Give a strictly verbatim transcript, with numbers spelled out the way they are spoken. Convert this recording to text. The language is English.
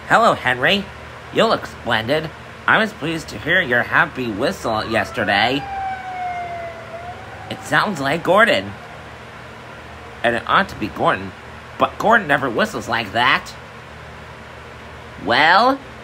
Hello, Henry. You look splendid. I was pleased to hear your happy whistle yesterday. It sounds like Gordon. And it ought to be Gordon, but Gordon never whistles like that. Well...